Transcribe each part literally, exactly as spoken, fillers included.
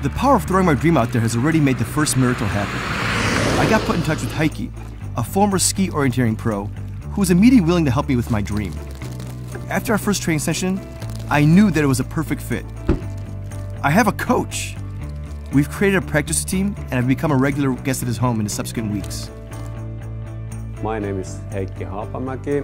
The power of throwing my dream out there has already made the first miracle happen. I got put in touch with Heikki, a former ski orienteering pro, who was immediately willing to help me with my dream. After our first training session, I knew that it was a perfect fit. I have a coach. We've created a practice team, and I've become a regular guest at his home in the subsequent weeks. My name is Heikki Haapamäki.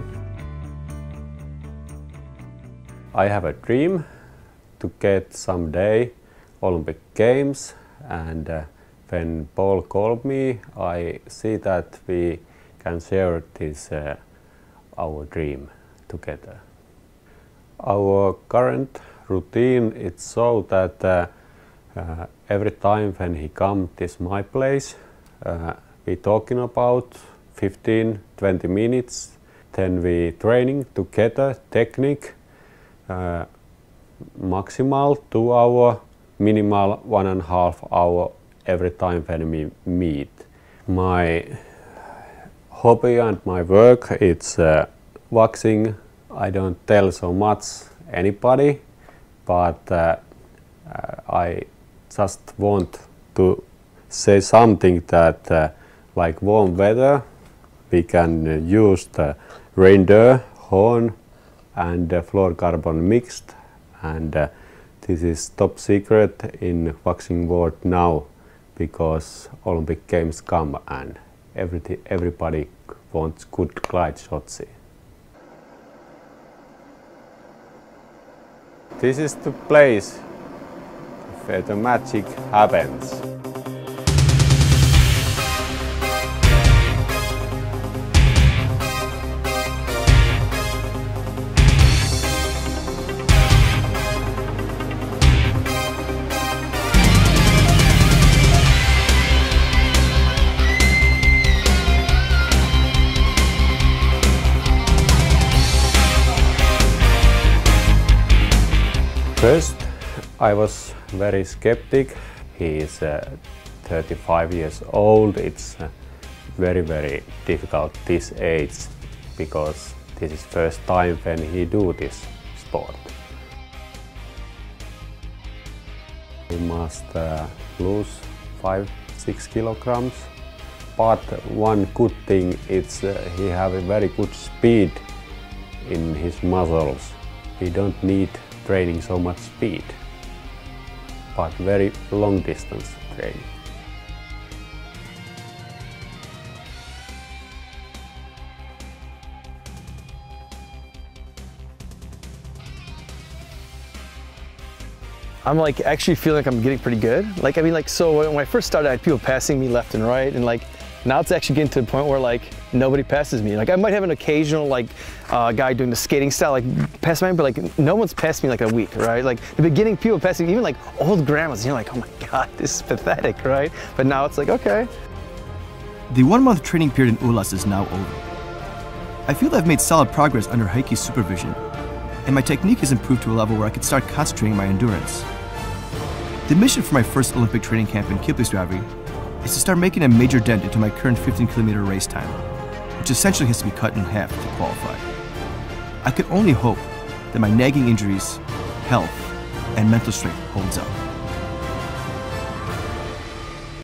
I have a dream to get someday Olympic Games, and uh, when Paul called me, I see that we can share this uh, our dream together. Our current routine is so that uh, uh, every time when he comes to my place, uh, we talking about fifteen to twenty minutes, then we training together, technique, uh, maximal two hour, minimal one and a half hour every time when we meet. My hobby and my work, it's uh, waxing. I don't tell so much anybody, but uh, uh, I just want to say something that uh, like warm weather, we can uh, use the reindeer horn and uh, fluorocarbon mixed, and uh, this is top secret in waxing world now, because Olympic Games come and every, everybody wants good glide shots. This is the place where the magic happens. First, I was very skeptic. He is uh, thirty-five years old. It's uh, very, very difficult this age, because this is first time when he do this sport. He must uh, lose five, six kilograms. But one good thing is uh, he have a very good speed in his muscles. He don't need training so much speed, but very long distance training. I'm like actually feeling like I'm getting pretty good. Like, I mean, like, so when I first started, I had people passing me left and right, and like, now it's actually getting to the point where like nobody passes me. Like, I might have an occasional like uh, guy doing the skating style, like pass me, but like no one's passed me like a week, right? Like the beginning, people passing, even like old grandmas, and you're like, oh my God, this is pathetic, right? But now it's like, okay. The one-month training period in Ulas is now over. I feel I've made solid progress under Heikki's supervision, and my technique has improved to a level where I can start concentrating my endurance. The mission for my first Olympic training camp in Kilpisjärvi is to start making a major dent into my current fifteen kilometer race time, which essentially has to be cut in half to qualify. I could only hope that my nagging injuries, health, and mental strength holds up.